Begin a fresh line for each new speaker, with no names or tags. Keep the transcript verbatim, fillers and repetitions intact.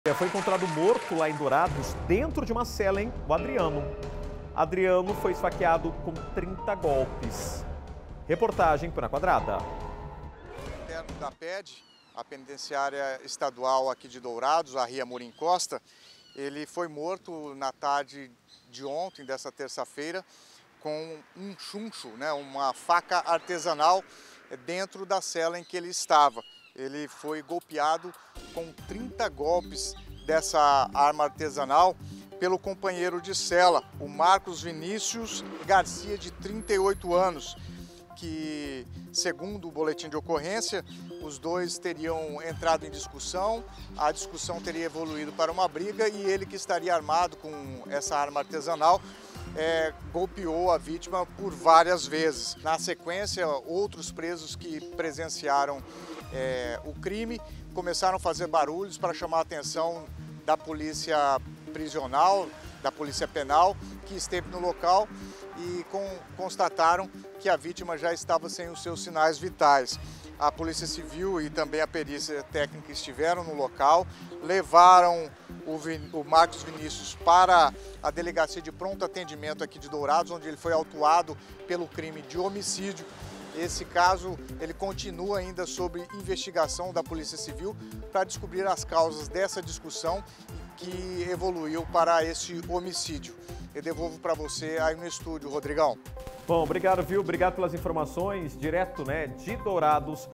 Foi encontrado morto lá em Dourados, dentro de uma cela, hein? O Adriano. Adriano foi esfaqueado com trinta golpes. Reportagem para a Quadrada.
Interno da P E D, a penitenciária estadual aqui de Dourados, a Ria Amorim Costa, ele foi morto na tarde de ontem, dessa terça-feira, com um chuncho, né, uma faca artesanal dentro da cela em que ele estava. Ele foi golpeado com trinta golpes dessa arma artesanal pelo companheiro de cela, o Marcos Vinícius Garcia, de trinta e oito anos, que, segundo o boletim de ocorrência, os dois teriam entrado em discussão, a discussão teria evoluído para uma briga e ele, que estaria armado com essa arma artesanal, É, golpeou a vítima por várias vezes. Na sequência, outros presos que presenciaram é, o crime começaram a fazer barulhos para chamar a atenção da polícia prisional, da polícia penal, que esteve no local e com, constataram que a vítima já estava sem os seus sinais vitais. A Polícia Civil e também a perícia técnica estiveram no local, levaram o, Vin, o Marcos Vinícius para a Delegacia de Pronto Atendimento aqui de Dourados, onde ele foi autuado pelo crime de homicídio. Esse caso ele continua ainda sob investigação da Polícia Civil para descobrir as causas dessa discussão que evoluiu para esse homicídio. Eu devolvo para você aí no estúdio, Rodrigão.
Bom, obrigado, viu? Obrigado pelas informações, direto, né, de Dourados.